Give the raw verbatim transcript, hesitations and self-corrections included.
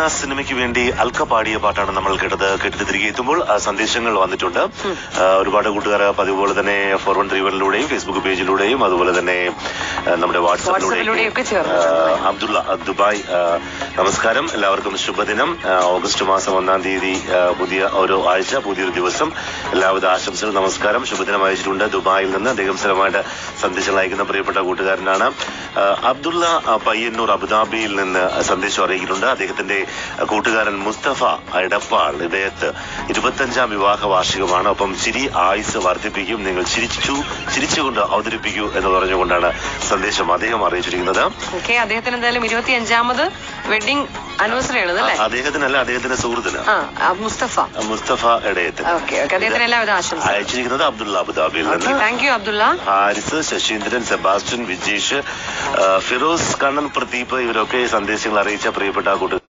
സിനിമയ്ക്ക് വേണ്ടി അൽക്ക പാടിയ പാട്ടാണ് നമ്മൾ കേട്ടത്. കേട്ടിട്ട് തിരികെ എത്തുമ്പോൾ സന്ദേശങ്ങൾ വന്നിട്ടുണ്ട്. ഒരുപാട് കൂട്ടുകാർ പതിവ് പോലെ തന്നെ ഫോർ വൺ ത്രീ വണിലൂടെയും ഫേസ്ബുക്ക് പേജിലൂടെയും അതുപോലെ തന്നെ നമ്മുടെ വാട്സാപ്പിലൂടെയും. അബ്ദുള്ള ദുബായ്, നമസ്കാരം, എല്ലാവർക്കും ശുഭദിനം. ഓഗസ്റ്റ് മാസം ഒന്നാം തീയതി പുതിയ ഒരു ആഴ്ച, പുതിയൊരു ദിവസം, എല്ലാവിധ ആശംസകളും നമസ്കാരം. ശുഭദിനം അയച്ചിട്ടുണ്ട് ദുബായിൽ നിന്ന്. അദ്ദേഹം സ്ഥിരമായിട്ട് സന്ദേശങ്ങൾ അയക്കുന്ന പ്രിയപ്പെട്ട കൂട്ടുകാരനാണ്. അബ്ദുള്ള പയ്യന്നൂർ അബുദാബിയിൽ നിന്ന് സന്ദേശം അറിയിക്കുന്നുണ്ട്. അദ്ദേഹത്തിന്റെ കൂട്ടുകാരൻ മുസ്തഫ ഇടപ്പാൾ ഇടയത്ത് ഇരുപത്തഞ്ചാം വിവാഹ വാർഷികമാണ്. ഒപ്പം ചിരി ആയുസ് വർദ്ധിപ്പിക്കും, നിങ്ങൾ ചിരിച്ചു ചിരിച്ചുകൊണ്ട് അവതരിപ്പിക്കൂ എന്ന് പറഞ്ഞുകൊണ്ടാണ് സന്ദേശം അദ്ദേഹം അറിയിച്ചിരിക്കുന്നത്. അദ്ദേഹത്തിന് എന്തായാലും ഇരുപത്തിയഞ്ചാമത് വെഡിങ് ആനിവേഴ്സറി ആണ് അല്ലേ? അദ്ദേഹത്തിനല്ല, അദ്ദേഹത്തിന്റെ സുഹൃത്തിന് മുസ്തഫ മുസ്തഫ ഇടയത്ത് അയച്ചിരിക്കുന്നത് അബ്ദുള്ള അബുദാബിയിൽ നിന്ന്. Thank you Abdullah. ഹാരിസ്, ശശീന്ദ്രൻ, സെബാസ്റ്റ്യൻ, വിജേഷ്, ഫിറോസ്, കണ്ണൻ, പ്രദീപ് ഇവരൊക്കെ സന്ദേശങ്ങൾ അറിയിച്ച പ്രിയപ്പെട്ട കൂട്ടുകാർ.